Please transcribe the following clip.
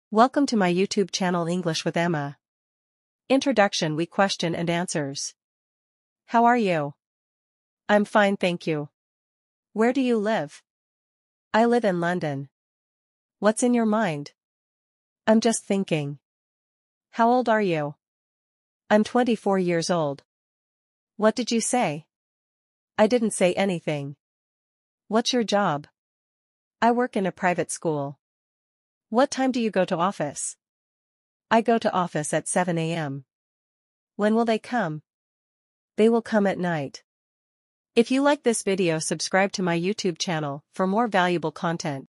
Welcome to my YouTube channel English with Emma. Introduction: we question and answers. How are you? I'm fine, thank you. Where do you live? I live in London. What's in your mind? I'm just thinking. How old are you? I'm 24 years old. What did you say? I didn't say anything. What's your job? I work in a private school. What time do you go to office? I go to office at 7 a.m. When will they come? They will come at night. If you like this video, subscribe to my YouTube channel for more valuable content.